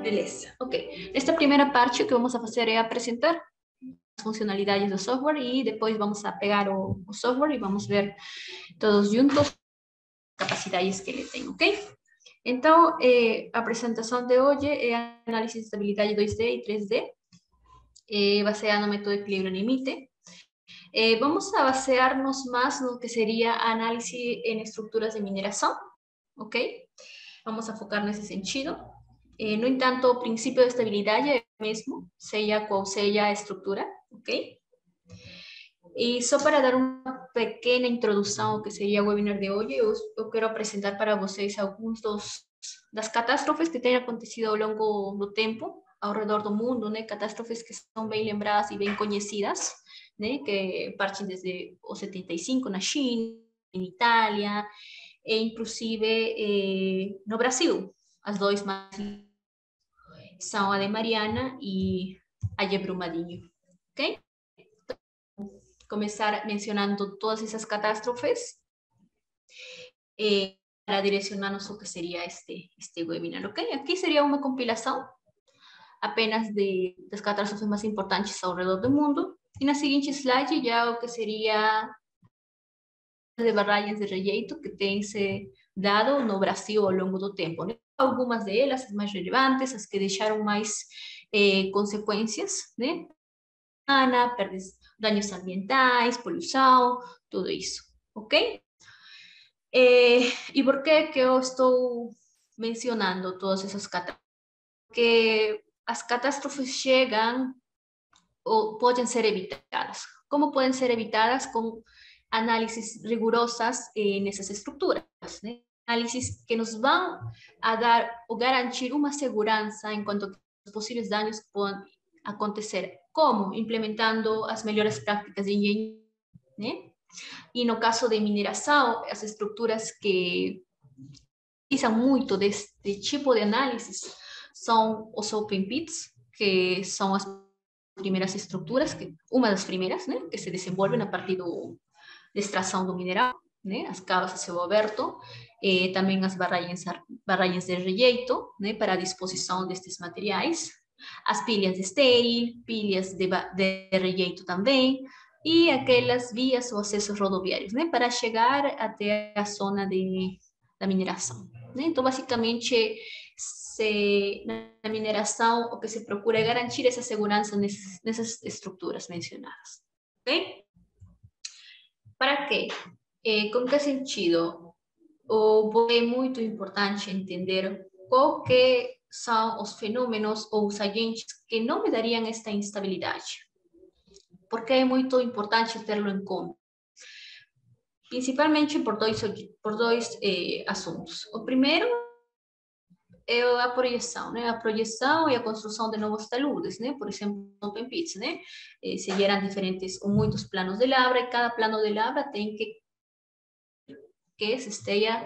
Beleza, ok. Esta primeira parte, o que vamos a fazer é apresentar as funcionalidades do software e depois vamos a pegar o software e vamos ver todos juntos as capacidades que ele tem, ok? Então, a apresentação de hoje é análise de estabilidade 2D e 3D, baseada no método de equilíbrio limite. Vamos a basearnos más en lo que sería análisis en estructuras de mineração, ok? Vamos a focar nesse sentido. No entanto, o princípio de estabilidade é o mesmo, seja qual seja a estrutura, ok? E só para dar uma pequena introdução ao que seria o webinar de hoje, eu quero apresentar para vocês alguns das catástrofes que têm acontecido ao longo do tempo, ao redor do mundo, né? Catástrofes que são bem lembradas e bem conhecidas, né? Que partem desde o 75 na China, em Itália, e inclusive no Brasil. As duas mais são a de Mariana e a de Brumadinho, ok? Começar mencionando todas essas catástrofes para direcionar-nos o que seria este webinar, ok? Aqui seria uma compilação apenas das catástrofes mais importantes ao redor do mundo. E na seguinte slide, já o que seria de barragens de rejeito que tem se dado no Brasil ao longo do tempo, né? Algumas delas, as mais relevantes, as que deixaram mais consequências, né? Perdas, danos ambientais, poluição, tudo isso, ok? E por que eu estou mencionando todas essas catástrofes? Porque as catástrofes chegam ou podem ser evitadas. Como podem ser evitadas? Com análises rigurosas nessas estruturas, né? Análises que nos vão a dar ou garantir uma segurança enquanto que os possíveis danos podem acontecer. Como? Implementando as melhores práticas de engenharia, né? E no caso de mineração, as estruturas que utilizam muito deste tipo de análises são os open pits, que são as primeiras estruturas, uma das primeiras, né, que se desenvolvem a partir da extração do mineral, né, as cavas a céu aberto, também as barragens de rejeito, né, para a disposição destes materiais, as pilhas de estéril, pilhas de rejeito também, e aquelas vias ou acessos rodoviários, né, para chegar até a zona da mineração. Né? Então, basicamente, na mineração, o que se procura é garantir essa segurança nessas estruturas mencionadas. Ok? Para quê? Com que sentido? É muito importante entender qual que são os fenômenos ou os agentes que não me dariam esta instabilidade. Porque é muito importante ter-lo em conta. Principalmente por dois assuntos. O primeiro é a projeção, né? A projeção e a construção de novos taludes, né? Por exemplo, open pits, né? Se geram diferentes ou muitos planos de lavra e cada plano de lavra tem que se esteja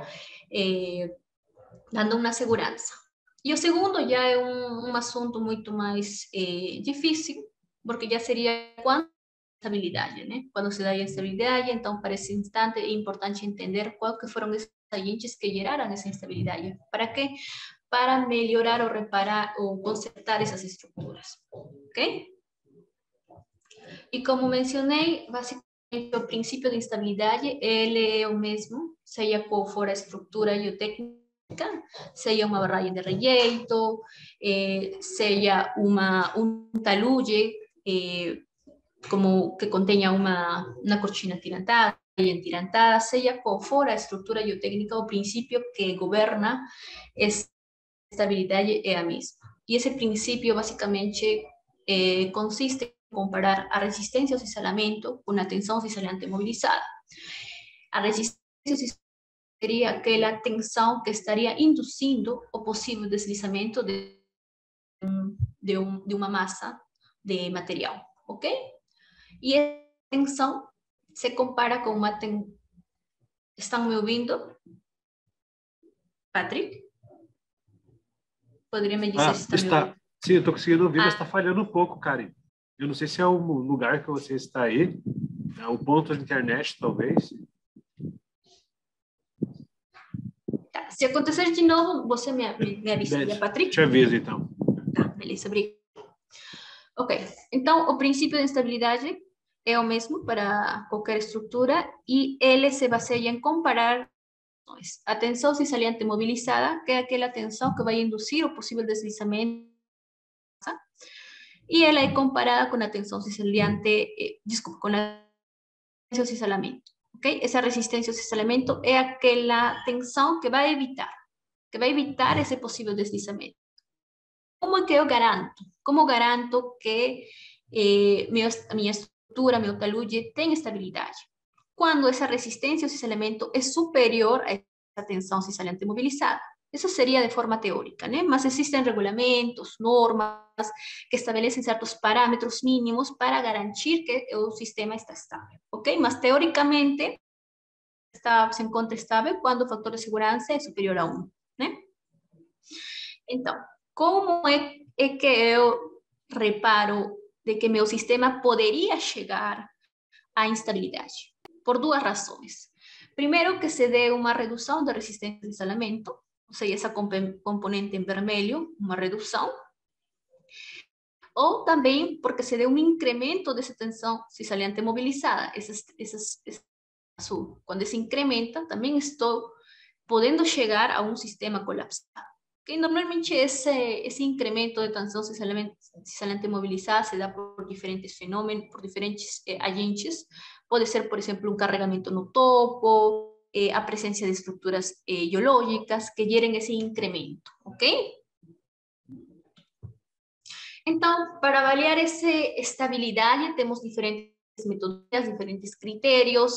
dando uma segurança. E o segundo já é um assunto muito mais difícil, porque já seria quando estabilidade, né? Quando se dá a instabilidade, então, para esse instante, é importante entender quais que foram esses agentes que geraram essa instabilidade. Para quê? Para melhorar ou reparar ou consertar essas estruturas, ok? E como mencionei, basicamente, o princípio de instabilidade, ele é o mesmo, seja qual for a estrutura geotécnica, seja uma barragem de rejeito, seja um talude, como que contenha uma cortina atirantada e entirantada, seja qual for a estrutura geotécnica, o princípio que governa essa estabilidade é a mesma. E esse princípio, basicamente, consiste em comparar a resistência ao cisalhamento com a tensão cisalhante mobilizada. A resistência seria aquela tensão que estaria induzindo o possível deslizamento de uma massa de material, ok? E essa tensão se compara com uma tensão... Estão me ouvindo? Patrick? Poderia me dizer se está me ouvindo? Sim, eu estou conseguindo ouvir, mas está falhando um pouco, Karen. Eu não sei se é o lugar que você está aí, é o ponto de internet, talvez. Tá. Se acontecer de novo, você me avisa, Patrick? Te aviso, então. Beleza, obrigada. Ok, então o princípio de instabilidade é o mesmo para qualquer estrutura e ele se baseia em comparar a tensão cisaliante mobilizada, que é aquela tensão que vai induzir o possível deslizamento, e ela é comparada com a tensão cisaliante, desculpa, com a resistência ao cisalhamento. Okay? Essa resistência ao cisalhamento é aquela tensão que vai evitar esse possível deslizamento. Como é que eu garanto? Como garanto que minha estrutura, meu talude tem estabilidade? Quando essa resistência ao cisalhamento é superior a essa tensão cisalhante mobilizada. Isso seria de forma teórica, né? Mas existem regulamentos, normas que estabelecem certos parâmetros mínimos para garantir que o sistema está estável, ok? Mas teoricamente se encontra estável quando o fator de segurança é superior a 1, né? Então, como é que eu reparo de que meu sistema poderia chegar à instabilidade? Por duas razões. Primeiro, que se dê uma redução da resistência de isolamento, ou seja, essa componente em vermelho, uma redução. Ou também porque se dê um incremento dessa tensão cisaliante mobilizada, azul. Quando se incrementa, também estou podendo chegar a um sistema colapsado. Que normalmente esse incremento de tensão cisaliante mobilizada se dá por diferentes fenômenos, por diferentes agentes. Pode ser, por exemplo, um carregamento no topo, a presença de estruturas geológicas que gerem esse incremento, ok? Então, para avaliar essa estabilidade, temos diferentes metodologias, diferentes critérios.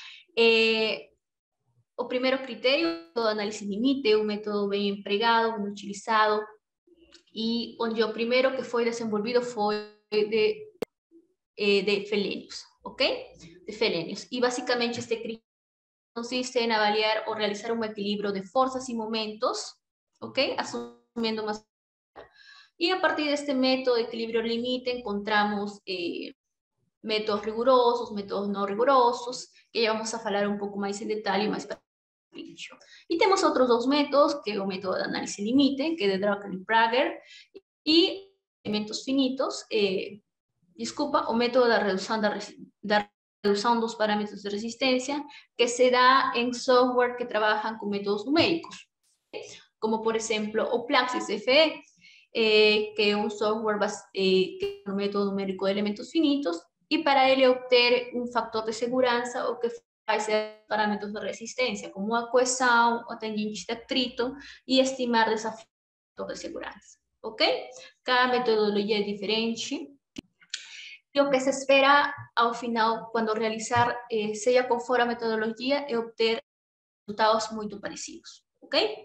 O primeiro critério é o análise limite, um método bem empregado, bem utilizado, e onde o primeiro que foi desenvolvido foi de Fellenius, ok? De Fellenius. E basicamente este critério consiste em avaliar ou realizar um equilíbrio de forças e momentos, ok? Assumindo uma... E a partir deste método de equilíbrio limite encontramos métodos rigurosos, métodos não rigurosos, que já vamos a falar um pouco mais em detalhe, mais para vídeo. E temos outros dois métodos, que é o método de análise limite, que é de Drucker e Prager, e elementos finitos, o método da redução dos parâmetros de resistência, que se dá em software que trabalham com métodos numéricos, como por exemplo o Plaxis FE, que é um software que é um método numérico de elementos finitos, e para ele obter um fator de segurança, o que faz é parâmetros de resistência, como a coesão, a tangente de atrito, e estimar desafios de segurança, ok? Cada metodologia é diferente. E o que se espera ao final, quando realizar, seja qual for a metodologia, é obter resultados muito parecidos, ok?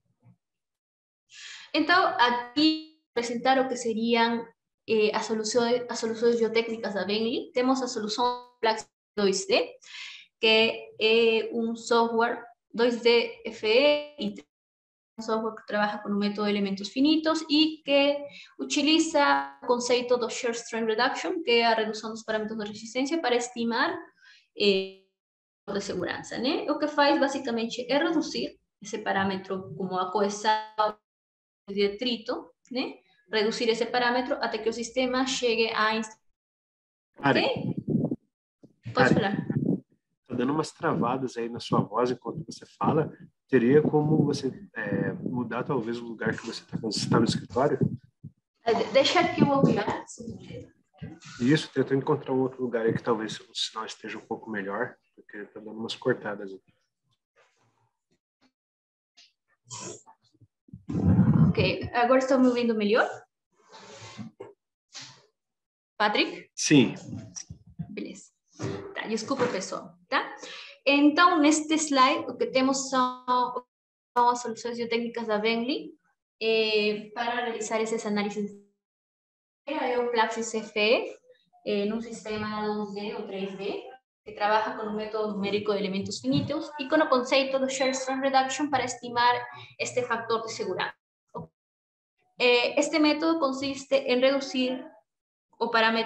Então, aqui apresentar o que seriam as soluções geotécnicas da Bentley. Temos a solução Plaxis 2D, que é um software 2D FE e um software que trabalha com o método de elementos finitos e que utiliza o conceito do Shear Strain Reduction, que é a redução dos parâmetros de resistência, para estimar de segurança, né? O que faz basicamente é reduzir esse parâmetro como a coesão de atrito, né? Reduzir esse parâmetro até que o sistema chegue a... Ok? Pode falar. Tá dando umas travadas aí na sua voz enquanto você fala. Teria como você mudar talvez o lugar que você está quando você está no escritório? Deixa aqui o olhar. Isso, tenta encontrar um outro lugar aí que talvez o sinal esteja um pouco melhor, porque está dando umas cortadas aqui. Ok, agora estão me ouvindo melhor? Patrick? Sim. Beleza. Tá, desculpa, pessoal, tá? Então, neste slide, o que temos são as soluções geotécnicas da Bentley para realizar esses análises. É o Plaxis FE, num sistema 2D ou 3D, que trabalha com o método numérico de elementos finitos e com o conceito do Shear Strain Reduction para estimar este fator de segurança. Este método consiste em reduzir os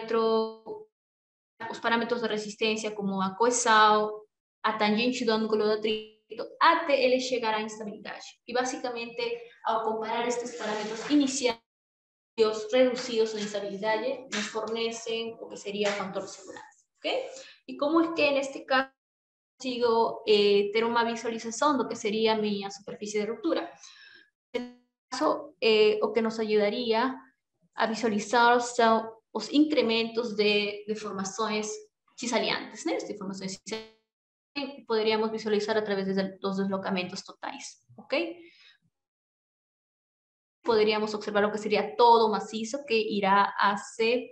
parâmetros de resistência, como a coesão, a tangente do ângulo do atrito, até ele chegar à instabilidade. E basicamente, ao comparar estes parâmetros iniciais, reducidos de inestabilidade nos fornecem o que seria o fator de segurança, ok? E como é que, neste caso, consigo ter uma visualização do que seria a minha superfície de ruptura? Neste caso, o que nos ajudaria a visualizar são os incrementos de deformações cisaliantes, né? As deformações cisaliantes poderíamos visualizar a través dos deslocamentos totais, ok? Poderíamos observar o que seria todo o maciço que irá a se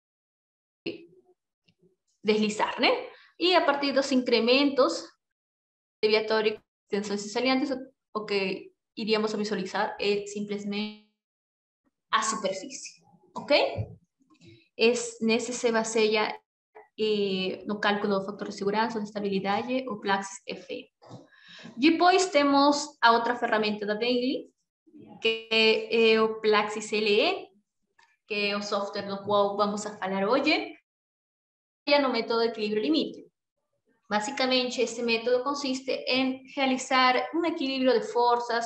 deslizar, né? E a partir dos incrementos deviatórios de tensões cisaliantes, o que iríamos a visualizar é simplesmente a superfície, ok? Nesse se baseia no cálculo do fator de segurança, de estabilidade, o Plaxis FE. Depois temos a outra ferramenta da Bentley, que é o Plaxis LE, que é o software do qual vamos a falar hoje, e no método de equilíbrio limite. Basicamente, esse método consiste em realizar um equilíbrio de forças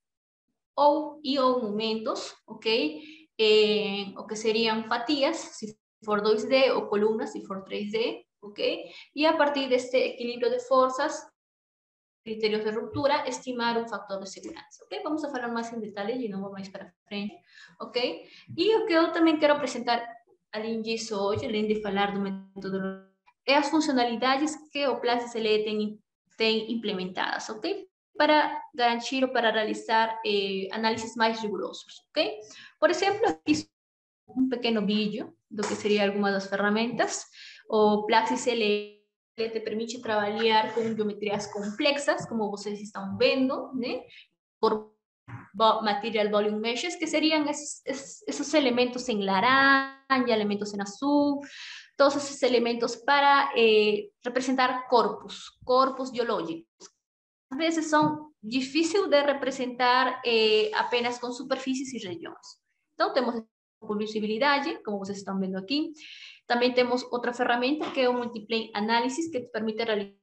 ou momentos, ok? O que seriam fatias, se for 2D, ou colunas, se for 3D, ok? E a partir deste equilíbrio de forças, criterios de ruptura, estimar um fator de segurança, ok? Vamos a falar mais em detalhe e não vou mais para frente, ok? E o que eu também quero apresentar, além disso hoje, além de falar do método, é as funcionalidades que o Plaxis LE tem implementadas, ok? Para garantir ou para realizar análises mais rigurosos, ok? Por exemplo, aqui um pequeno vídeo do que seria alguma das ferramentas. O Plaxis LE te permite trabalhar com geometrias complexas, como vocês estão vendo, né? Por material volume meshes, que seriam esses elementos em laranja, elementos em azul, todos esses elementos para representar corpos geológicos. Às vezes são difíceis de representar apenas com superfícies e regiões. Então, temos por visibilidade, como vocês estão vendo aqui. Também temos outra ferramenta, que é o Multiplane Analysis, que te permite realizar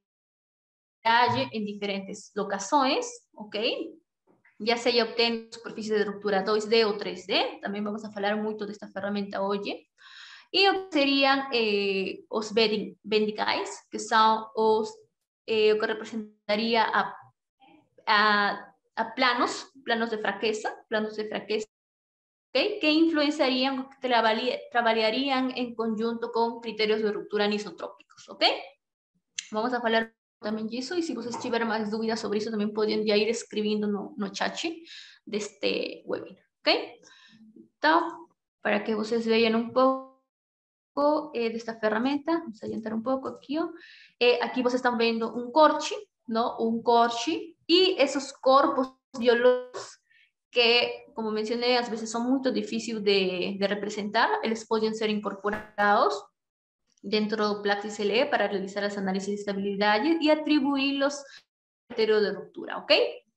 em diferentes locações, ok? Já seja obtendo superfície de ruptura 2D ou 3D, também vamos a falar muito desta ferramenta hoje. E o que seriam os bending guys, que são o que representaria a planos de fraqueza, ¿okay? Que influenciarían, trabajarían en conjunto con criterios de ruptura anisotrópicos, ¿ok? Vamos a hablar también de eso, y si ustedes tiverem más dudas sobre eso, también podrían ya ir escribiendo no chat de este webinar, ¿ok? Entonces, para que ustedes vean un poco de esta ferramenta, vamos a adiantar un poco aquí. Aquí ustedes están viendo un corche, ¿no? Un corche, y esos corpos biológicos que, como mencioné, a veces son muy difíciles de representar, eles pueden ser incorporados dentro do Plaxis LE para realizar los análisis de estabilidad y atribuirlos al criterio de ruptura, ¿ok?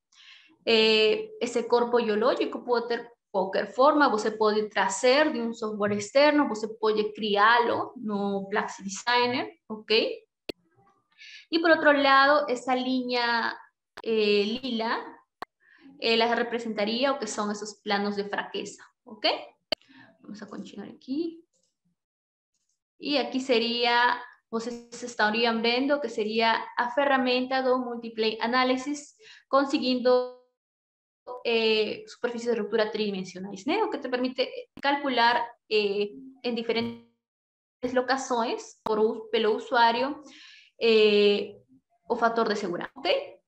Ese corpo biológico puede ter qualquer forma, você pode trazer de um software externo, você pode criá-lo no Plaxis Designer, ¿ok? Y por otro lado, esa línea lila, las representaría o que son esos planos de fraqueza, ¿ok? Vamos a continuar aquí. Y aquí sería, vocês estariam vendo que seria a ferramenta do Multiplane Analysis, conseguindo superfícies de ruptura tridimensionais, né? O que te permite calcular em diferentes locações pelo usuário o fator de segurança, ¿ok?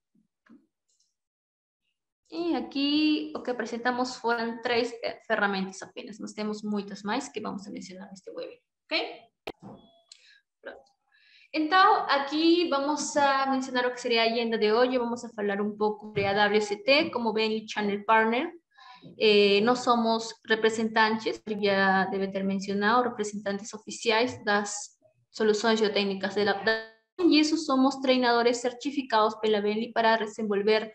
E aqui o que apresentamos foram 3 ferramentas apenas. Nós temos muitas mais que vamos a mencionar neste webinar, ok? Pronto. Então, aqui vamos a mencionar o que seria a agenda de hoje. Vamos a falar um pouco de AWST, como Bentley Channel Partner. Nós somos representantes, já deve ter mencionado, representantes oficiais das soluções geotécnicas da e isso somos treinadores certificados pela Bentley para desenvolver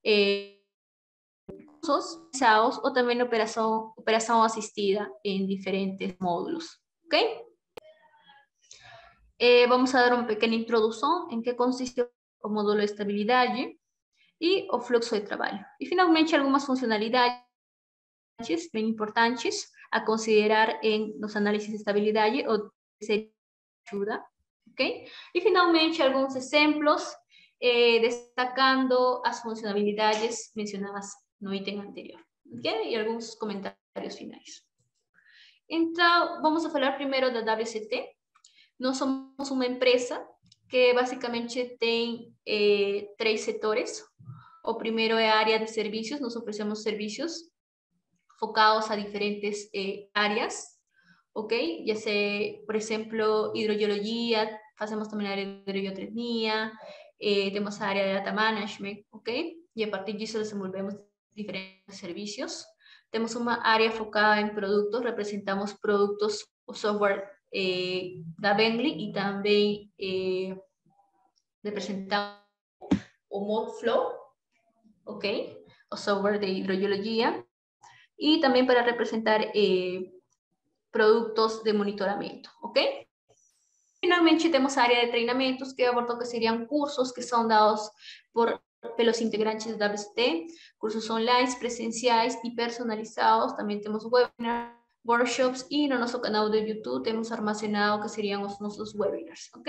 cursos ou também operação assistida em diferentes módulos, ok? Vamos a dar uma pequena introdução em que consiste o módulo de estabilidade e o fluxo de trabalho. E, finalmente, algumas funcionalidades bem importantes. a considerar em los análisis de estabilidade ou de ajuda. Okay? E, finalmente, alguns exemplos destacando as funcionalidades mencionadas no item anterior. Okay? E alguns comentários finais. Então, vamos a falar primeiro da WCT. Nós somos uma empresa que basicamente tem 3 setores. O primeiro é a área de serviços. Nós oferecemos serviços focados a diferentes áreas, ok? Ya sea, por ejemplo, hidrogeología, hacemos también área de hidrogeotecnia, tenemos área de data management, ok? Y a partir de eso desenvolvemos diferentes servicios. Tenemos una área enfocada en productos, representamos productos o software da Bentley y también representamos o Modflow, ok? O software de hidrogeología. Y también para representar productos de monitoramiento, ¿ok? Finalmente, tenemos área de treinamentos, que abordo que serían cursos que son dados por los integrantes de WCT, cursos online, presenciales y personalizados. También tenemos webinars, workshops, y en nuestro canal de YouTube tenemos almacenado que serían nuestros webinars, ¿ok?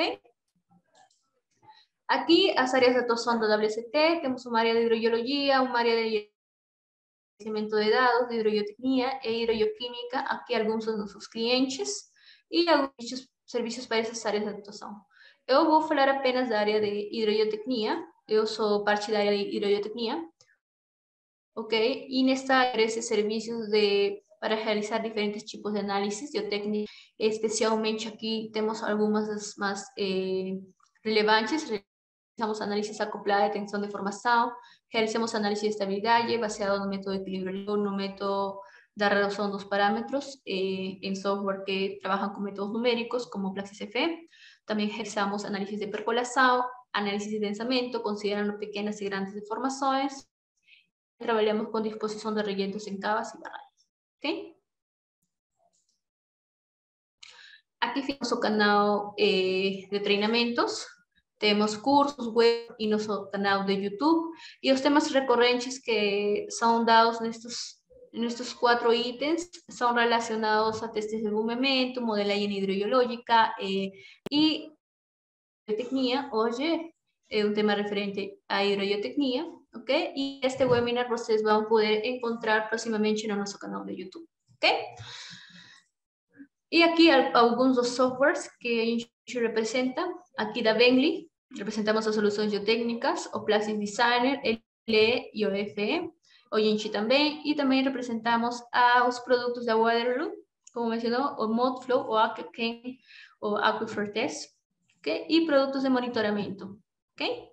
Aquí, las áreas de actuación de WCT, tenemos un área de hidrogeología, un área de de dados, de hidrogeotecnia e hidrogeoquímica, aqui alguns dos nossos clientes, e alguns serviços para essas áreas de atuação. Eu vou falar apenas da área de hidrogeotecnia, eu sou parte da área de hidrogeotecnia, ok? E nesta área, esses serviços para realizar diferentes tipos de análisis geotécnica, especialmente aqui temos algumas das mais relevantes. Realizamos análisis acoplada de tensão de formação, realizamos análisis de estabilidade baseado no método de equilíbrio, no método da redução dos parâmetros em software que trabalham com métodos numéricos, como PlaxSF. Também realizamos análisis de percolação, análisis de densamento, considerando pequenas e grandes deformações. Trabalhamos com disposição de rellenos em cavas e barragens. Ok? Aqui fica nosso canal de treinamentos. Temos cursos, web e nosso canal de YouTube. E os temas recorrentes que são dados nestes 4 itens são relacionados a testes de movimento, modelagem hidrogeológica e hidrogeotecnia. Hoje é um tema referente à hidrogeotecnia, ok? E este webinar vocês vão poder encontrar proximamente no nosso canal de YouTube, ok? E aqui alguns dos softwares que a gente representa. Aqui da Bentley, representamos as soluções geotécnicas, o Plastic Designer, LE e o FE, o Yinchi também, e também representamos os produtos da Waterloo, como mencionou, o Modflow, o AquaChem, o Aquifer Test, okay? E produtos de monitoramento, ok?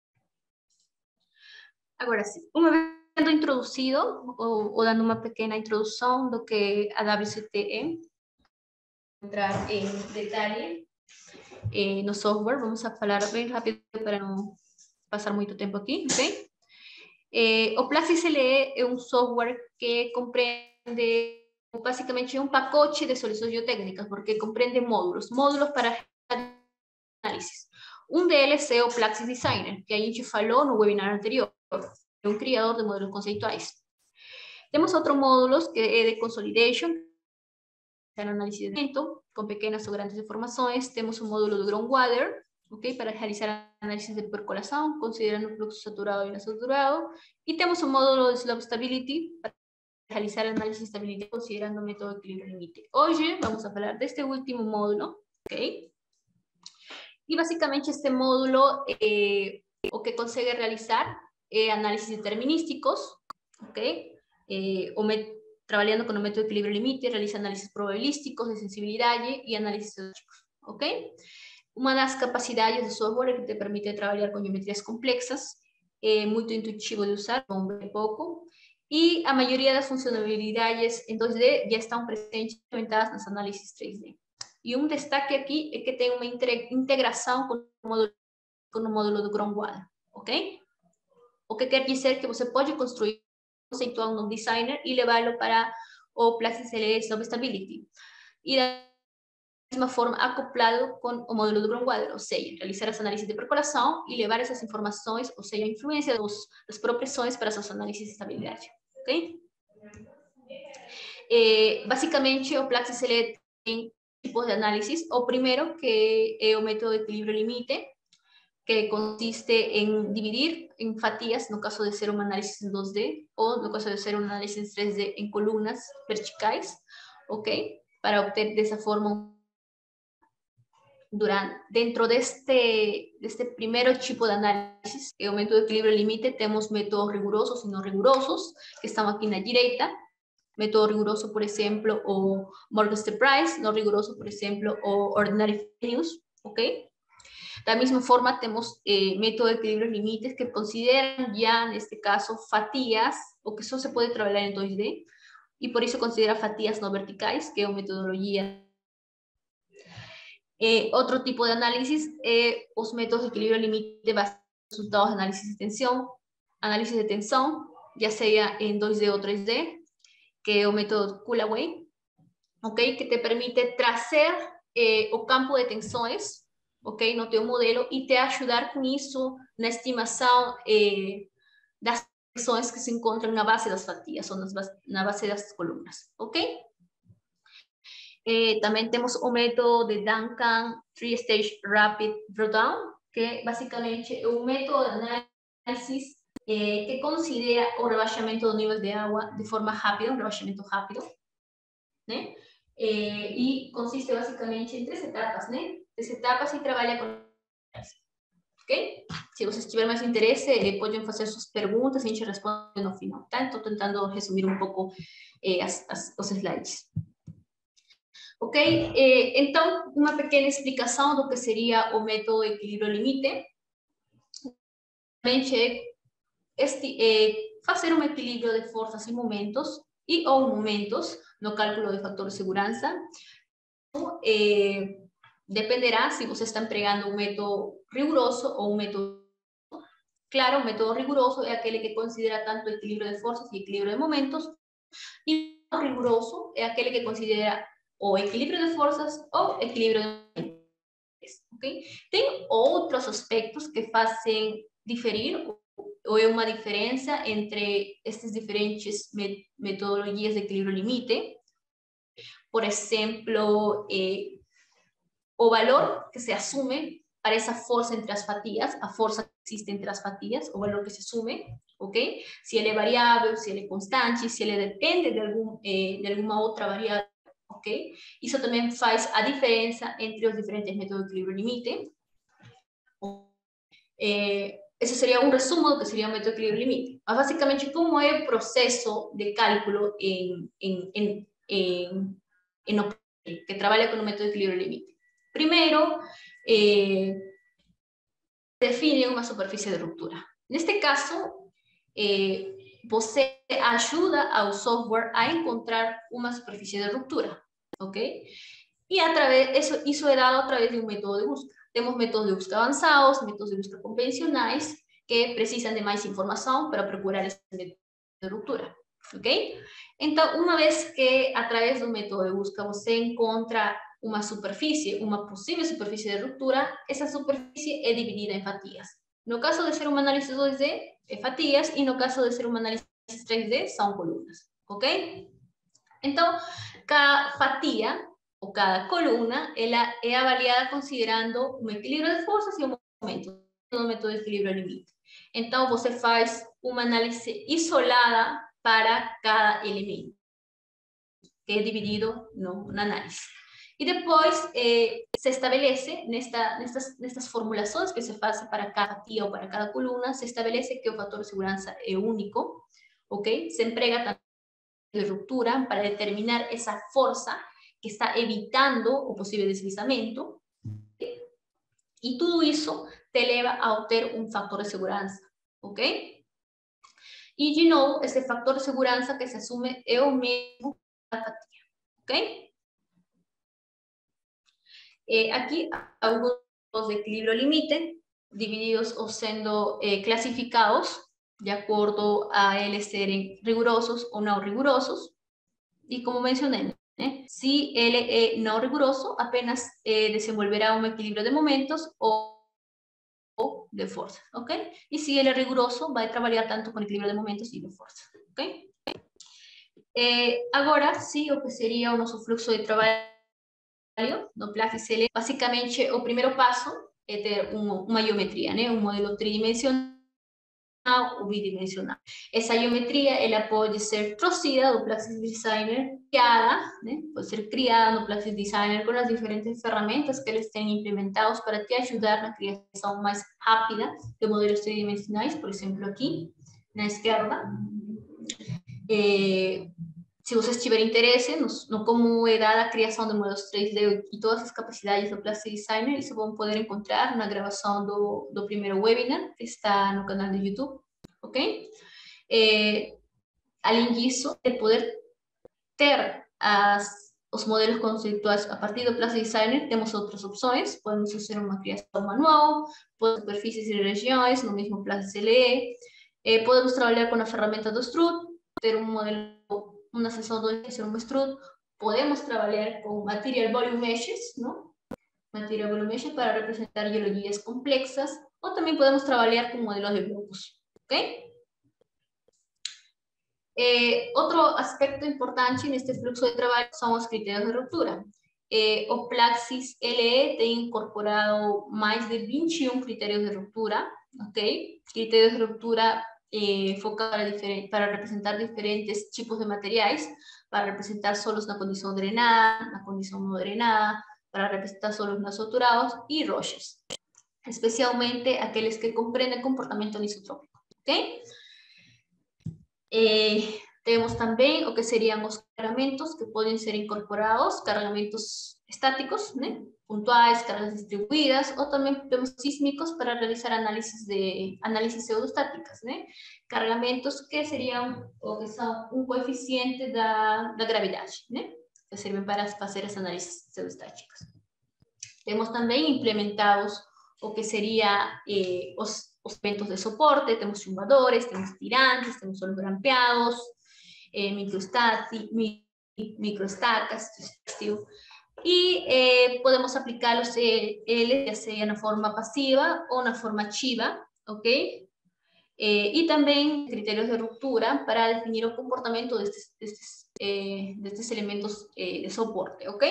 Agora sim, uma vez tendo introduzido, ou dando uma pequena introdução do que a WCT é, entrar em detalhe no software, vamos a falar bem rápido para não passar muito tempo aqui, ok? O Plaxis LE é um software que compreende basicamente um pacote de soluções geotécnicas, porque compreende módulos para análisis. Um deles é o Plaxis Designer, que a gente falou no webinar anterior, é um criador de modelos conceituais. Temos outros módulos que é de Consolidation, análisis de elemento, com pequenas ou grandes deformações. Temos um módulo de Groundwater, okay, para realizar análisis de percolação, considerando fluxo saturado e insaturado. E temos um módulo de Slope Stability, para realizar análisis de estabilidade, considerando o método de equilíbrio limite. Hoje vamos a falar deste último módulo, ok? E basicamente este módulo o que consegue realizar é análisis determinísticos, ok? Trabalhando com o método de equilíbrio limite, realiza análisis probabilísticos de sensibilidade e análisis lógicos, ok? Uma das capacidades do software é que te permite trabalhar com geometrias complexas, é muito intuitivo de usar, com bem pouco, e a maioria das funcionalidades em 2D já estão presentes e implementadas nas análises 3D. E um destaque aqui é que tem uma integração com o módulo do Groundwater, ok? O que quer dizer que você pode construir conceitual no Designer e levá-lo para o Plaxis LE Slope Stability. E da mesma forma, acoplado com o módulo do Groundwater, ou seja, realizar as análises de percolação e levar essas informações, ou seja, a influência das propressões para as análises de estabilidade. Ok? Basicamente, o Praxis ele tem tipos de análisis. O primeiro, que é o método de equilíbrio limite, que consiste en dividir en fatias, no caso de ser un análisis en 2D, o no caso de ser un análisis en 3D, en columnas verticais, ¿ok? Para obtener de esa forma, dentro de este primer tipo de análisis, el método de equilibrio límite, tenemos métodos rigurosos y no rigurosos, que están aquí en la derecha. Método riguroso, por ejemplo, o Morgenstern Price, no riguroso, por ejemplo, o Ordinary Fairness, ¿ok? De la misma forma, tenemos método de equilibrio límites que consideran ya, en este caso, fatias, o que solo se puede trabajar en 2D, y por eso considera fatias no verticales, que es una metodología. Otro tipo de análisis, los métodos de equilibrio límite basados en resultados de análisis de tensión, ya sea en 2D o 3D, que es el método Kullaway, ¿okay? Que te permite trazar o campo de tensões, ok, no teu modelo, e te ajudar com isso na estimação das tensões que se encontram na base das fatias, ou na base das colunas, ok? Também temos o método de Duncan Three-Stage Rapid Drawdown, que basicamente é um método de análisis que considera o rebaixamento do nível de água de forma rápida, um rebaixamento rápido, né? Y consiste básicamente en 3 etapas, ¿no? 3 etapas y trabaja con... ¿Ok? Si vocês tiverem mais interesse, podem fazer suas perguntas e a gente responde no final, tá? Estou tentando resumir um pouco os slides. Ok? Então, uma pequena explicação do que seria o método de equilíbrio limite. Fazer um equilíbrio de forças e momentos ou momentos no cálculo de factor de segurança. Dependerá si você está empregando un método riguroso o un método. Claro, un método riguroso es aquel que considera tanto equilibrio de fuerzas y equilibrio de momentos, y no riguroso es aquel que considera o equilibrio de fuerzas o equilibrio de momentos. ¿Okay? Tem outros aspectos que fazem diferir ou é uma diferença entre estas diferentes metodologias de equilíbrio limite. Por exemplo, o valor que se asume para esa fuerza entre las fatias, a fuerza que existe entre las fatias, o valor que se asume, ¿ok? Si él es variable, si él es constante, si él depende de alguna otra variable, ¿ok? Eso también hace a diferencia entre los diferentes métodos de equilibrio límite. Ese sería un resumen de lo que sería un método de equilibrio límite. Básicamente, ¿cómo es el proceso de cálculo que trabaja con un método de equilibrio límite? Primero, define una superficie de ruptura. En este caso, você ayuda al software a encontrar una superficie de ruptura, ¿ok? Y eso es dado a través de un método de búsqueda. Tenemos métodos de búsqueda avanzados, métodos de búsqueda convencionales, que precisan de más información para procurar ese método de ruptura, ¿ok? Entonces, una vez que a través de un método de búsqueda você encuentra una superficie, una posible superficie de ruptura, esa superficie es dividida en fatias. No caso de ser un análisis 2D, es fatias, y no caso de ser un análisis 3D, son columnas, ¿ok? Entonces, cada fatia o cada columna es avaliada considerando un equilibrio de fuerzas y un método de equilibrio límite. Entonces, você faz uma análise isolada para cada elemento, que es dividido no análisis. Y después se establece, en estas formulaciones que se hacen para cada fatia o para cada columna, se establece que el factor de seguridad es único, ¿ok? Se emplea también de ruptura para determinar esa fuerza que está evitando o posible deslizamiento, y todo eso te eleva a obtener un factor de seguridad, ¿ok? Y de nuevo, ese factor de seguridad que se asume es el mismo para la fatia, ¿ok? Aquí algunos de equilibrio límite, divididos o siendo clasificados de acuerdo a él ser rigurosos o no rigurosos. Y como mencioné, si él es no riguroso, apenas desenvolverá un equilibrio de momentos o de fuerza, ¿ok? Y si él es riguroso, va a trabajar tanto con equilibrio de momentos y de fuerza, ¿ok? Agora, sim, o que seria o nosso fluxo de trabalho no Plaxis LE, basicamente, o primeiro passo é ter uma geometria, né? Um modelo tridimensional ou bidimensional. Essa geometria, ela pode ser trouxida do Plaxis Designer, criada, né? Pode ser criada no Plaxis Designer com as diferentes ferramentas que eles têm implementados para te ajudar na criação mais rápida de modelos tridimensionais, por exemplo, aqui na esquerda. Se vocês tiverem interesse no como é dada a criação de modelos 3D e todas as capacidades do Plaxis Designer, isso vão poder encontrar na gravação do primeiro webinar, que está no canal do YouTube, ok? Além disso, de poder ter os modelos conceituais a partir do Plaxis Designer, temos outras opções, podemos fazer uma criação manual, podemos superfícies e regiões no mesmo Plaxis LE, podemos trabalhar com a ferramenta do Strut, ter um modelo, uma sessão de ser um extrude, podemos trabalhar com Material Volume Meshes, não? Material Volume Meshes para representar geologias complexas, ou também podemos trabalhar com modelos de blocos, ok? Outro aspecto importante neste fluxo de trabalho são os critérios de ruptura. O Plaxis LE tem incorporado mais de 21 critérios de ruptura, ok? Critérios de ruptura focados para representar diferentes tipos de materiais, para representar solos na condição drenada, na condição não drenada, para representar solos não suturados e rochas, especialmente aqueles que compreendem comportamento anisotrópico, ok? Temos também o que seriam os carregamentos que podem ser incorporados, carregamentos estáticos, né? Pontuais, cargas distribuídas, ou também temos sísmicos para realizar análises pseudostáticas, né? Carregamentos que seriam, ou que são um coeficiente da gravidade, né? Que servem para fazer as análises pseudostáticas. Temos também implementados o que seria os elementos de soporte, temos chumbadores, temos tirantes, temos solos grampeados, microestacas, y podemos aplicarlos ya sea en forma pasiva o en forma activa, ¿ok? Y también criterios de ruptura para definir el comportamiento de estos elementos de soporte, ¿ok?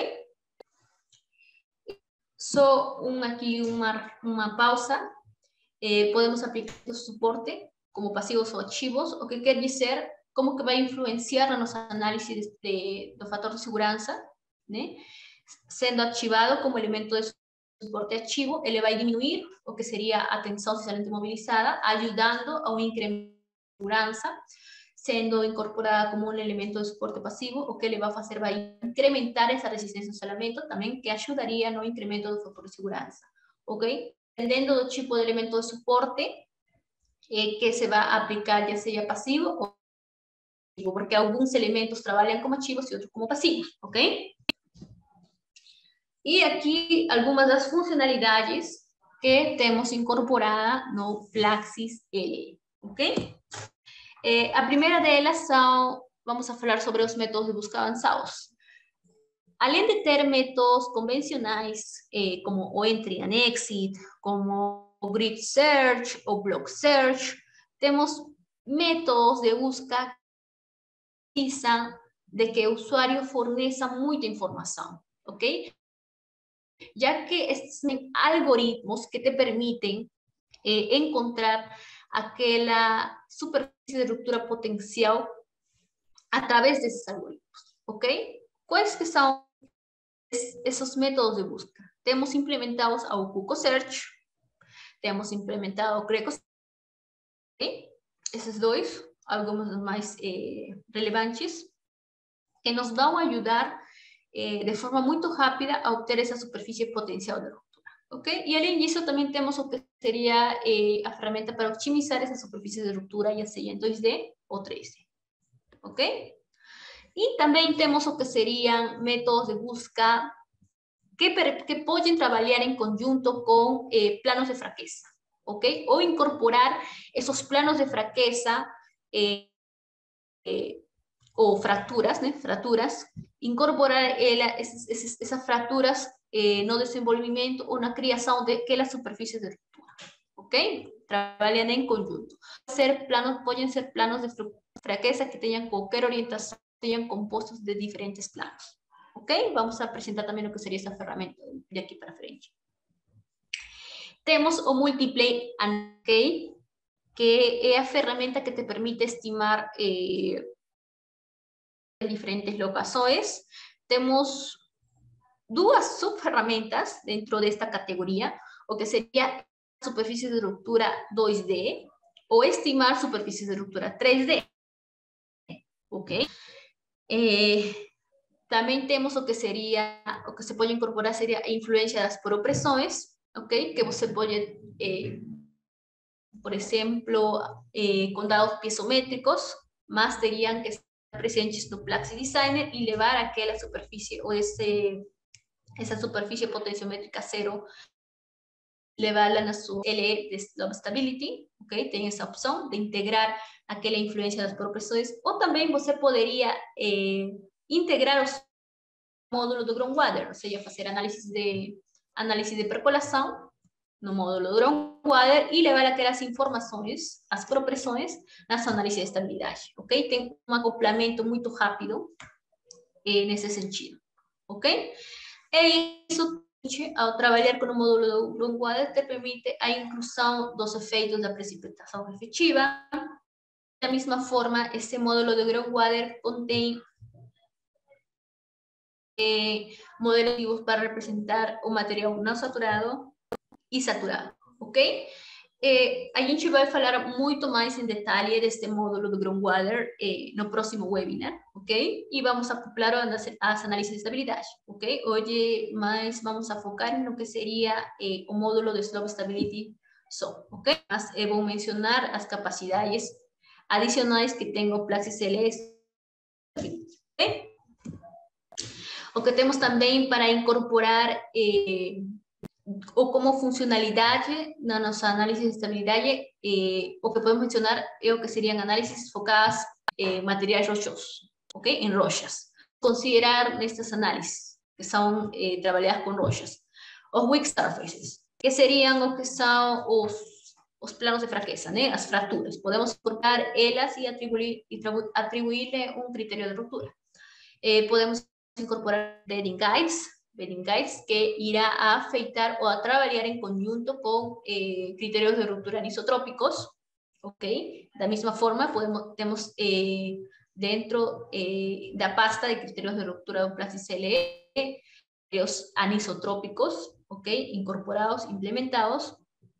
Aquí una pausa. Podemos aplicar o soporte como pasivos ou ativos, o que quer dizer como que vai influenciar na nossa análise do fator de segurança, né? Sendo ativado como elemento de suporte ativo, ele vai diminuir o que seria a tensão socialmente mobilizada, ajudando a um incremento de segurança, sendo incorporada como um elemento de suporte passivo, o que ele vai fazer vai incrementar essa resistência ao isolamento também, que ajudaria no incremento do fator de segurança, ok? Dependendo do tipo de elemento de suporte que se vai aplicar, já seja passivo ou ativo, porque alguns elementos trabalham como ativos e outros como passivos, ok? E aqui algumas das funcionalidades que temos incorporada no Plaxis LE, ok? A primeira delas são, vamos a falar sobre os métodos de busca avançados. Além de ter métodos convencionais, como o Entry and Exit, como o Grid Search o Block Search, temos métodos de busca que precisam de que o usuário forneça muita informação, ok? Ya que estos son algoritmos que te permiten encontrar aquella superficie de ruptura potencial a través de esos algoritmos, ¿ok? ¿Cuáles que son esos métodos de búsqueda? Tenemos implementados a Okuko Search, tenemos implementado Greco Search, ¿okay? Esos dos, algunos más relevantes, que nos van a ayudar de forma muito rápida a obter essa superfície potencial de ruptura, ok? E além disso, também temos o que seria a ferramenta para otimizar essa superfície de ruptura, já seja em 2D ou 3D, ok? E também temos o que seriam métodos de busca que podem trabalhar em conjunto com planos de fraqueza, ok? Ou incorporar esses planos de fraqueza ou fraturas, né? Fraturas, incorporar essas fraturas no desenvolvimento ou na criação daquelas superfícies de ruptura, ok? Trabalham em conjunto. Podem ser planos de fraqueza que tenham qualquer orientação sean compuestos de diferentes planos. ¿Ok? Vamos a presentar también lo que sería esa ferramenta de aquí para frente. Tenemos o Multiply Annotate, que é a ferramenta que te permite estimar diferentes locações. Temos duas subferramentas dentro desta categoria, o que seria superfície de ruptura 2D ou estimar superfícies de ruptura 3D. Ok? Também temos o que seria, o que se pode incorporar seria a influência das propressões, ok? Que você pode, por exemplo, com dados piezométricos, mas teriam que estar presentes no Plaxi Designer e levar aquela superfície ou essa superfície potenciométrica zero, levá-la na sua LE de Slope Stability, ok? Tem essa opção de integrar aquela influência das propressões, ou também você poderia integrar o módulo do groundwater, ou seja, fazer análise de percolação no módulo do groundwater e levar aquelas informações, as propressões, nas análises de estabilidade, ok? Tem um acoplamento muito rápido nesse sentido, ok? E isso, ao trabalhar com o módulo do groundwater, te permite a inclusão dos efeitos da precipitação efetiva. Da mesma forma, esse módulo do groundwater contém modelos para representar o material não saturado e saturado, ok? A gente vai falar muito mais em detalhe deste módulo do groundwater no próximo webinar, ok? E vamos acoplar as análises de estabilidade, ok? Hoje mais vamos a focar no que seria o módulo de Slope Stability só, ok? Mas vou mencionar as capacidades adicionais que tem o Plaxis LS, ok? O que temos também para incorporar ou como funcionalidade na nossa análise de estabilidade, o que podemos mencionar é o que seriam análises focadas em materiais rochosos, ok? Em rochas. Considerar nestas análises, que são trabalhadas com rochas, os weak surfaces, que seriam o que são os planos de fraqueza, né? As fraturas. Podemos incorporar elas e atribuir-lhe um critério de ruptura. Podemos incorporar bedding guides que irá a afeitar o a trabalhar em conjunto com critérios de ruptura anisotrópicos, ok? Da mesma forma, temos dentro da pasta de critérios de ruptura do Plaxis LE, critérios anisotrópicos, ok? Incorporados, implementados.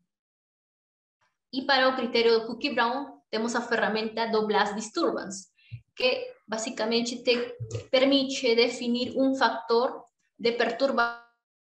E para o critério do Cookie-Brown, temos a ferramenta do Blast Disturbance, que basicamente te permite definir um fator de perturbação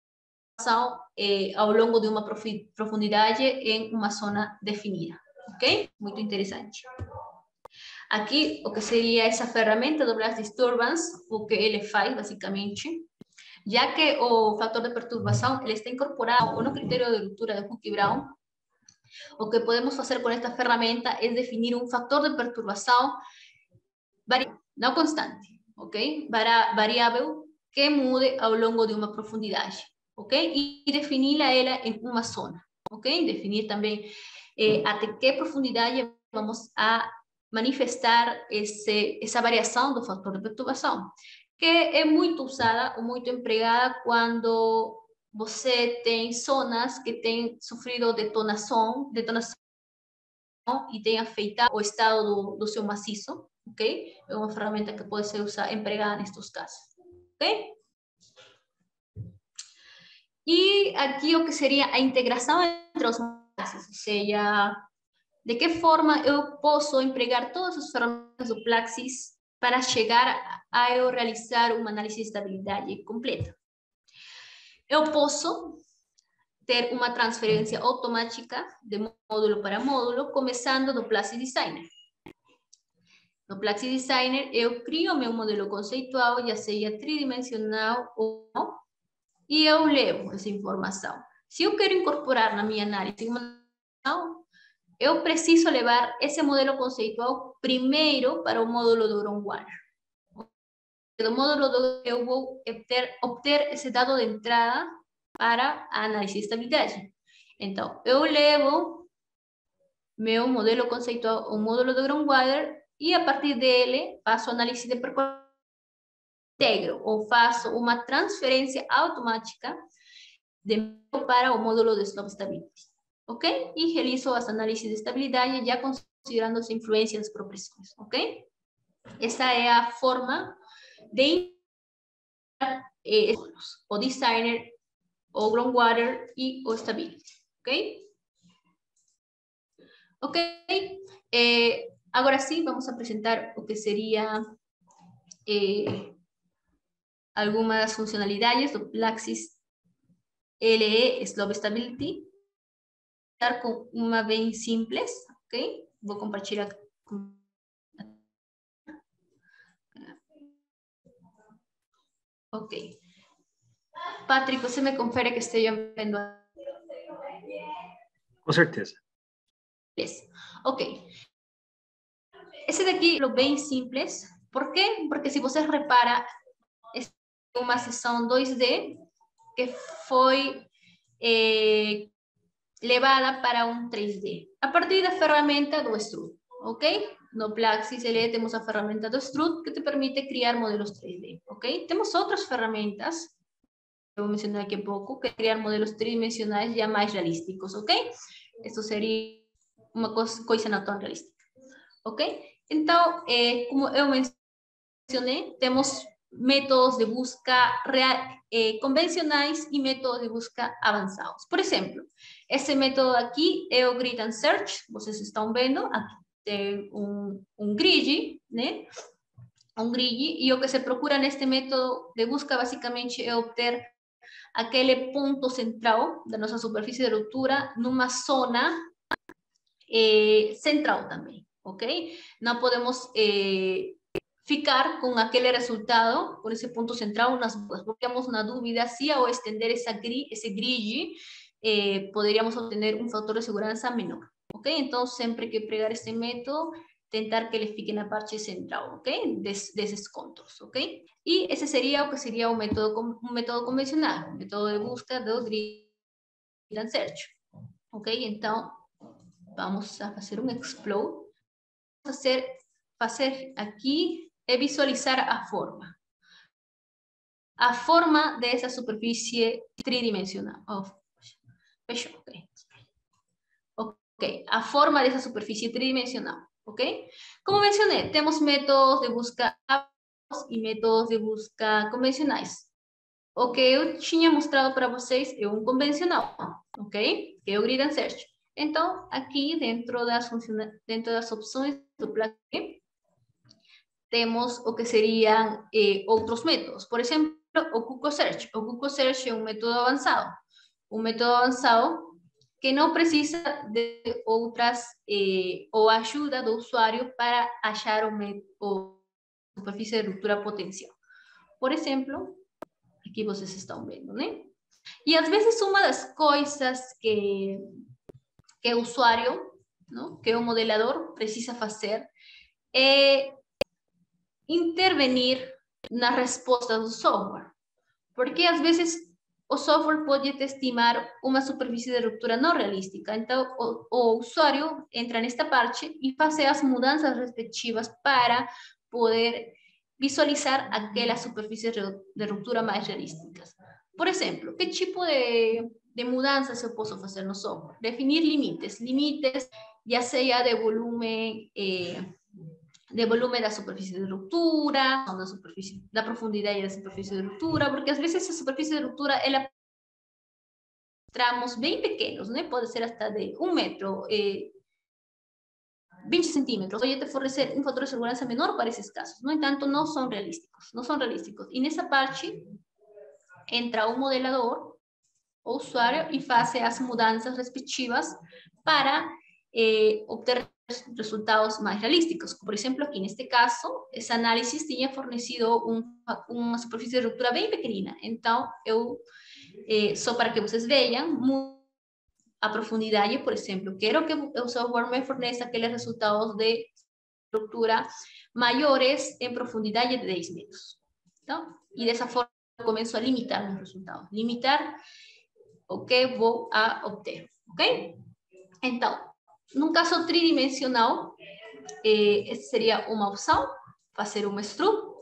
ao longo de uma profundidade em uma zona definida, ok? Muito interessante. Aqui, o que seria essa ferramenta do Blast Disturbance, o que ele faz, basicamente, já que o fator de perturbação ele está incorporado no critério de ruptura de Cookie-Brown, o que podemos fazer com esta ferramenta é definir um fator de perturbação não constante, ok? Variável que mude ao longo de uma profundidade, ok? E definir-la ela em uma zona, ok? Definir também até que profundidade vamos a manifestar essa variação do fator de perturbação, que é muito usada ou muito empregada quando você tem zonas que têm sofrido detonação e tem afetado o estado do seu maciço, ok? É uma ferramenta que pode ser empregada nestes casos, ok? E aqui o que seria a integração entre os classes, ou seja, de que forma eu posso empregar todas as ferramentas do Plaxis para chegar a eu realizar uma análise de estabilidade completa. Eu posso ter uma transferência automática de módulo para módulo, começando do Plaxis Designer. No Plaxis Designer, eu crio meu modelo conceitual, já seja tridimensional ou não, e eu levo essa informação. Se eu quero incorporar na minha análise eu preciso levar esse modelo conceitual primeiro para o módulo do groundwater. Do módulo do eu vou obter esse dado de entrada para a análise de estabilidade. Então, eu levo meu modelo conceitual ao módulo do groundwater e a partir dele passo a análise de percolação integro ou faço uma transferência automática para o módulo de Slope Stability, ok? E realizo as análises de estabilidade já considerando as influências das propressões, ok? Essa é a forma de o designer, o groundwater e o stability, ok? Ok, agora sim vamos apresentar o que seria algumas funcionalidades do Plaxis LE Slope Stability. Com uma bem simples, ok? Vou compartilhar. Ok. Patrick, você me confere que esteja vendo? Com certeza. Beleza. Ok. Esse daqui é bem simples. Por quê? Porque se você repara, é uma sessão 2D que foi levada para um 3D a partir da ferramenta do Strut, ok? No Plaxis LE temos a ferramenta do Strut que te permite criar modelos 3D, ok? Temos outras ferramentas, eu vou mencionar aqui a pouco, que criar modelos tridimensionais já mais realísticos, ok? Isso seria uma coisa não tão realística, ok? Então, como eu mencionei, temos métodos de busca convencionais e métodos de busca avançados. Por exemplo, esse método aqui é o Grid and Search, vocês estão vendo, aqui tem um grid, né? Um grid, e o que se procura neste método de busca basicamente é obter aquele ponto central da nossa superfície de ruptura numa zona central também, ok? Não podemos ficar com aquele resultado, com esse ponto central, nós ficamos na dúvida se ao estender esse grid poderíamos obter um fator de segurança menor, ok? Então, sempre que pregar este método, tentar que ele fique na parte central, ok? Desses contos, ok? E esse seria o que seria um método convencional, um método de busca do Grid and Search, ok? Então, vamos a fazer um explode. Vamos fazer aqui é visualizar a forma. A forma dessa superfície tridimensional. Oh, fechou, ok. Ok, a forma dessa superfície tridimensional, ok? Como mencionei, temos métodos de busca e métodos de busca convencionais. O que eu tinha mostrado para vocês é um convencional, ok? Que é o Grid and Search. Então, aqui dentro das opções do Plaxis, temos o que seriam outros métodos. Por exemplo, o Cuco Search. O Cuco Search é um método avançado. Um método avançado que não precisa de outras ou ajuda do usuário para achar o superfície de ruptura potencial. Por exemplo, aqui vocês estão vendo, né? E às vezes uma das coisas que o usuário, não? Que o modelador precisa fazer é intervenir na resposta do software. Porque às vezes o software pode te estimar uma superfície de ruptura não realística. Então, o usuário entra nesta parte e faz as mudanças respectivas para poder visualizar aquelas superfícies de ruptura mais realísticas. Por exemplo, que tipo de mudanças eu posso fazer no software? Definir limites. Limites, já seja de volume da superfície de ruptura, da profundidade da superfície de ruptura, porque às vezes a superfície de ruptura, ela tramos bem pequenos, né? Pode ser até de 1 metro, 20 centímetros. Pode te fornecer um fator de segurança menor para esses casos. No entanto, não são realísticos. Não são realísticos. E nessa parte, entra o modelador, o usuário, e faz as mudanças respectivas para obter resultados mais realísticos. Por exemplo, aqui neste caso, esse análise tinha fornecido uma superfície de ruptura bem pequenina. Então, só para que vocês vejam a profundidade, por exemplo, quero que o software me forneça aqueles resultados de ruptura maiores em profundidade de 10 metros. Então, e dessa forma, eu começo a limitar meus resultados. Limitar o que vou a obter, ok? Então, num caso tridimensional, essa seria uma opção, fazer uma Strut,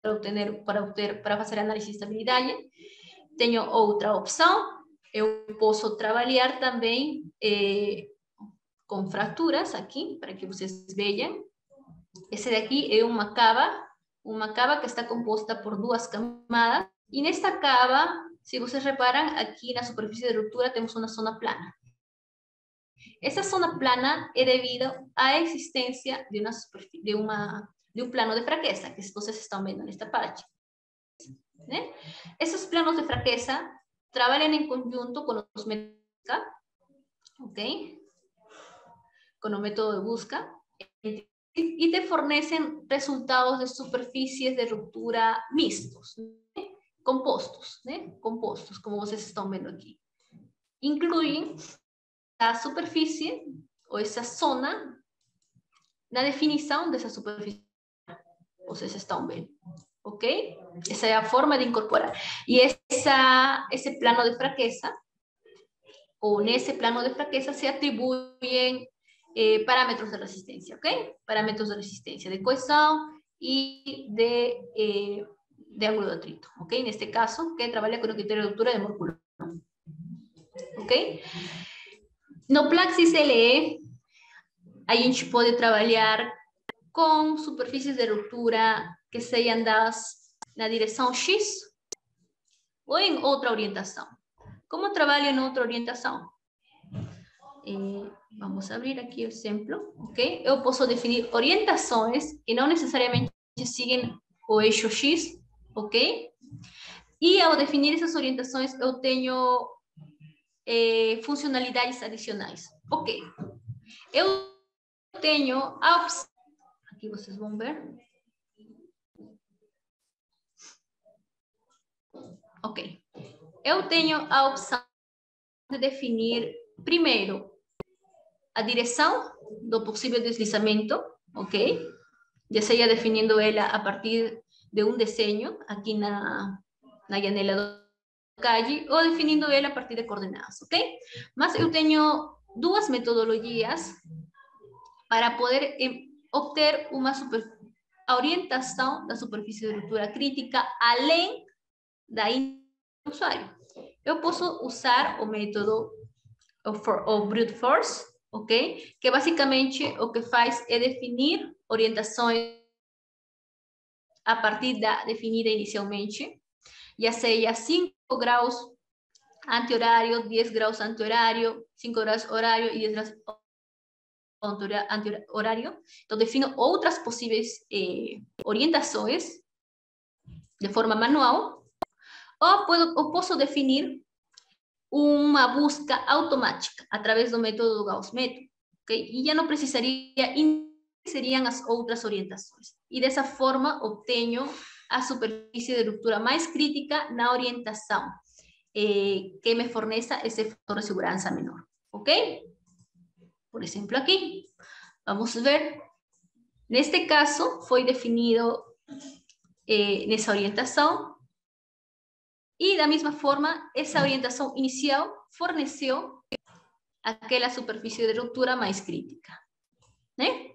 para fazer análise de estabilidade. Tenho outra opção, eu posso trabalhar também com fraturas aqui, para que vocês vejam. Esse daqui é uma cava que está composta por 2 camadas, e nesta cava, se vocês reparam, aqui na superfície de ruptura temos uma zona plana. Essa zona plana é devido à existência de um plano de fraqueza, que vocês estão vendo nesta parte. Né? Esses planos de fraqueza trabalham em conjunto com os métodos de busca, ok? Com o método de busca, e te fornecem resultados de superfícies de ruptura mistos, né? Compostos, né? Compostos, como vocês estão vendo aqui. Incluem a superfície, ou essa zona, na definição dessa superfície. Vocês estão vendo, ok? Essa é a forma de incorporar. E esse plano de fraqueza, ou nesse plano de fraqueza, se atribuem parâmetros de resistência, ok? Parâmetros de resistência, de coesão e de ângulo de atrito, ok? Neste caso, que trabalha com o critério de ruptura de Morcullo, ok? No Plaxis LE, a gente pode trabalhar com superfícies de ruptura que sejam dadas na direção X ou em outra orientação. Como trabalho em outra orientação? Vamos abrir aqui o exemplo, ok? Eu posso definir orientações que não necessariamente seguem o eixo X, ok? E ao definir essas orientações, eu tenho funcionalidades adicionais. Ok. Eu tenho a opção, aqui vocês vão ver. Ok. Eu tenho a opção de definir, primeiro, a direção do possível deslizamento, ok? Já seja definindo ela a partir de um desenho aqui na janela do CAGI, ou definindo ela a partir de coordenadas, ok? Mas eu tenho 2 metodologias para poder obter a orientação da superfície de ruptura crítica além da do usuário. Eu posso usar o método o brute force, ok? Que basicamente o que faz é definir orientações a partir da definida inicialmente, já seja 5 graus anti-horário, 10 graus anti-horário, 5 graus horário e 10 graus anti-horário. Então, defino outras possíveis orientações de forma manual, ou posso definir uma busca automática através do método do Gauss-Método, ok? E já não precisaria, seriam as outras orientações. E dessa forma, obtenho a superfície de ruptura mais crítica na orientação, que me forneça esse fator de segurança menor, ok? Por exemplo, aqui, vamos ver. Neste caso, foi definido nessa orientação, e da mesma forma, essa orientação inicial forneceu aquela superfície de ruptura mais crítica, né?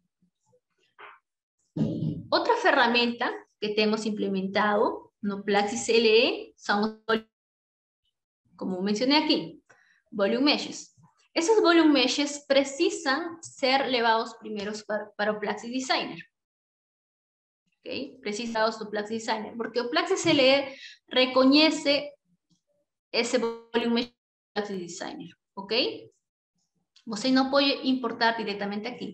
Outra ferramenta que temos implementado no Plaxis LE são, como mencionei aqui, volume meshes. Esses volume meshes precisam ser levados primeiro para o Plaxis Designer. Okay? Precisados do Plaxis Designer, porque o Plaxis LE reconhece esse volume mesh do Plaxis Designer, ok? Você não pode importar diretamente aqui.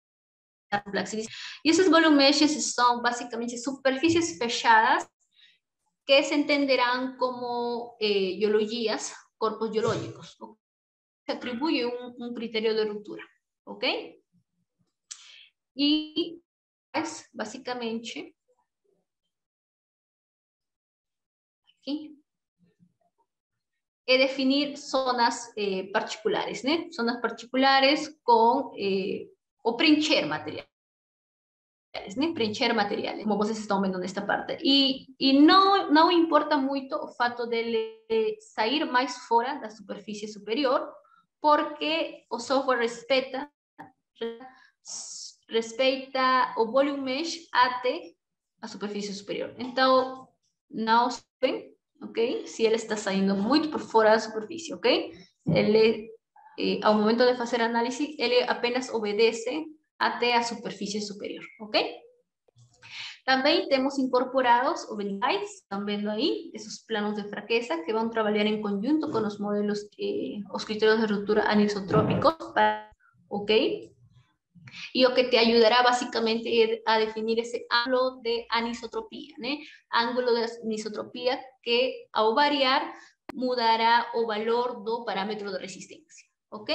E esses volume meshes são basicamente superfícies fechadas que se entenderão como geologias, corpos geológicos. Se atribui um critério de ruptura, ok? E basicamente aqui é definir zonas particulares, né? Zonas particulares com o preencher materiais, né? Preencher materiais, como vocês estão vendo nesta parte. E não importa muito o fato dele sair mais fora da superfície superior, porque o software respeita o volume mesh até a superfície superior. Então, não sabem, ok? Se ele está saindo muito por fora da superfície, ok? Ele, ao momento de fazer análise, ele apenas obedece até a superfície superior, ok? Também temos incorporados o VENDAIS, estão vendo aí, esses planos de fraqueza que vão trabalhar em conjunto com os modelos, os critérios de ruptura anisotrópicos, ok? Y lo que te ayudará básicamente a definir ese ángulo de anisotropía, ¿no? Ángulo de anisotropía que al variar mudará o valor do parámetro de resistencia, ¿ok?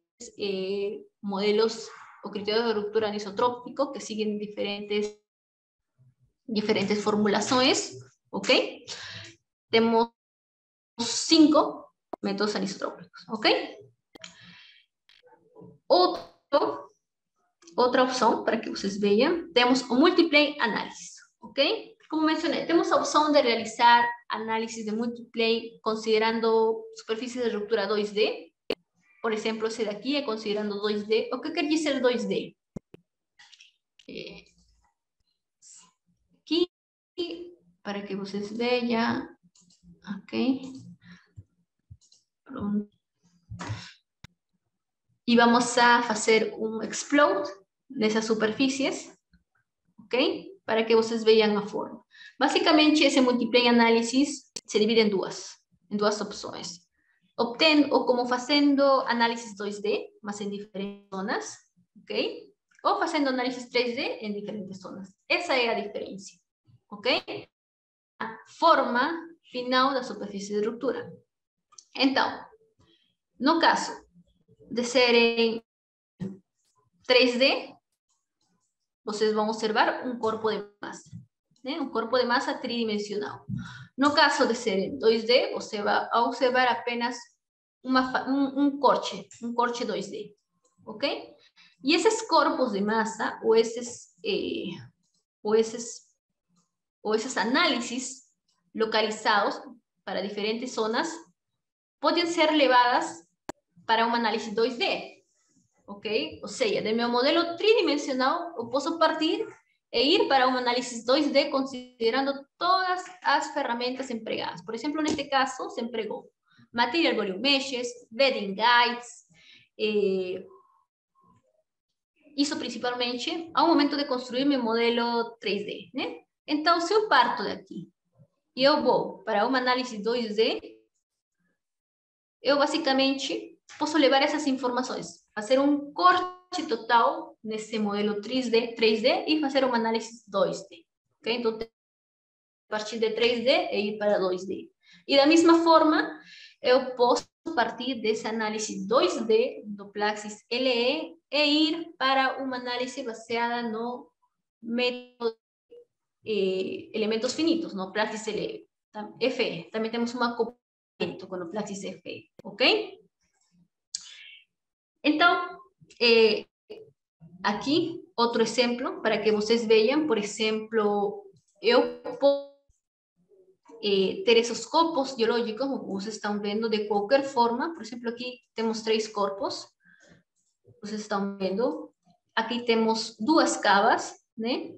Modelos o criterios de ruptura anisotrópico que siguen diferentes formulaciones, ¿ok? Tenemos 5 métodos anisotrópicos, ¿ok? Outra opção, para que vocês vejam, temos o Multiplane Analysis, ok? Como mencionei, temos a opção de realizar análisis de Multiplane considerando superfície de ruptura 2D. Por exemplo, esse daqui é considerando 2D. O que quer dizer 2D? Aqui, para que vocês vejam, ok? Pronto. E vamos a fazer um explode nessas superfícies, ok? Para que vocês vejam a forma. Basicamente, esse Multiplane Analysis se divide em duas opções. Ou como fazendo análisis 2D, mas em diferentes zonas, ok? Ou fazendo análisis 3D em diferentes zonas. Essa é a diferença, ok? A forma final da superfície de ruptura. Então, no caso de serem 3D, vocês vão observar um corpo de massa, né? Um corpo de massa tridimensional. No caso de ser em 2D, você vai observar apenas um corte 2D, ok? E esses corpos de massa, ou esses análises localizados para diferentes zonas, podem ser levadas para uma análise 2D, ok? Ou seja, de meu modelo tridimensional, eu posso partir e ir para uma análise 2D considerando todas as ferramentas empregadas. Por exemplo, neste caso, se empregou Material Volume Meshes, Bedding Guides, isso principalmente ao momento de construir meu modelo 3D, né? Então, se eu parto daqui e eu vou para uma análise 2D, eu basicamente posso levar essas informações, fazer um corte total nesse modelo 3D e fazer uma análise 2D. Okay? Então, a partir de 3D e ir para 2D. E da mesma forma, eu posso partir dessa análise 2D do Plaxis LE e ir para uma análise baseada no método elementos finitos, no Plaxis LE. FE. Também temos uma com o Plaxis FE, ok? Então, aqui, outro exemplo, para que vocês vejam, por exemplo, eu posso ter esses corpos geológicos, como vocês estão vendo, de qualquer forma. Por exemplo, aqui temos 3 corpos, vocês estão vendo. Aqui temos 2 cavas, né?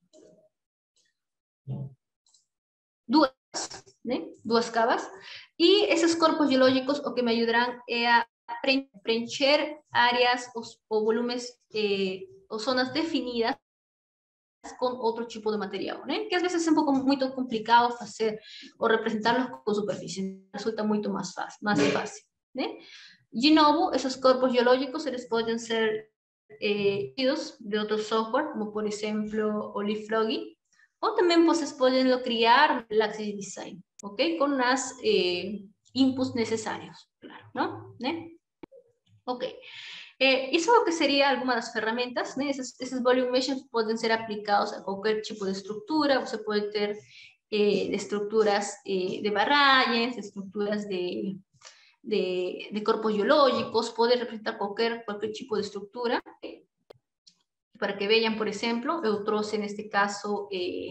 Duas cavas. E esses corpos geológicos o que me ajudarão é a preencher áreas ou volumes ou zonas definidas com outro tipo de material, né? Que às vezes é um pouco muito complicado fazer ou representá-los com superfície, resulta muito mais fácil, né? De novo, esses corpos geológicos eles podem ser de outro software, como por exemplo o Leapfrog, ou também vocês podem criar no Plaxis Design, ok? Com as inputs necessários, claro, não? Né? Ok. Isso é o que seria alguma das ferramentas, né? Esses volume meshes podem ser aplicados a qualquer tipo de estrutura. Você pode ter estruturas de barragens, estruturas de corpos geológicos, pode representar qualquer tipo de estrutura. Para que vejam, por exemplo, eu trouxe neste caso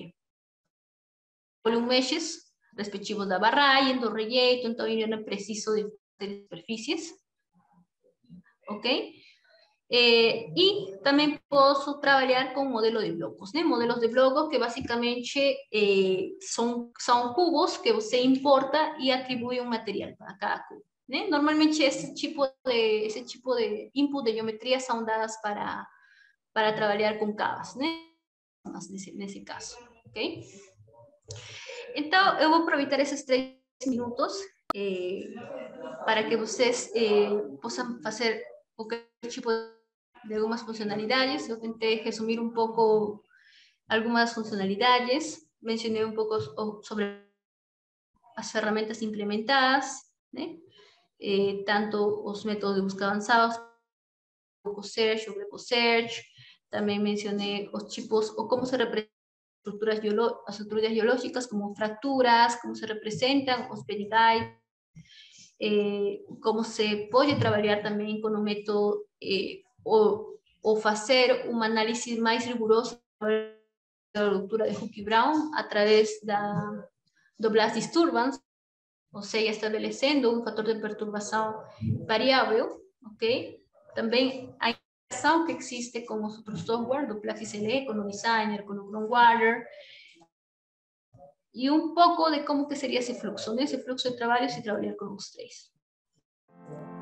volume meshes respectivos da barragem, do rejeito, então eu não preciso de superfícies, ok? E também posso trabalhar com modelo de blocos, né? Modelos de blocos que basicamente são cubos que você importa e atribui um material para cada cubo, né? Normalmente esse tipo de input de geometria são dadas para trabalhar com cabas, né? Nesse caso, ok? Então, eu vou aproveitar esses 3 minutos para que vocês possam fazer qualquer tipo de algumas funcionalidades. Eu tentei resumir um pouco algumas funcionalidades, mencionei um pouco sobre as ferramentas implementadas, né? Tanto os métodos de busca avançados, o Search, o Greco Search, também mencionei os tipos, ou como se representam as estruturas geológicas, como fracturas, como se representan, os periguites, como se pode trabalhar também com o método ou fazer um análise mais rigoroso da ruptura de Hooke-Brown através do blast disturbance, ou seja, estabelecendo um fator de perturbação variável, ok? Também a integração que existe com os outros software, do PlaxSLE, com o Designer, com o Groundwater, e um pouco de como que seria esse fluxo, né? Esse fluxo de trabalho se trabalhar com os 3.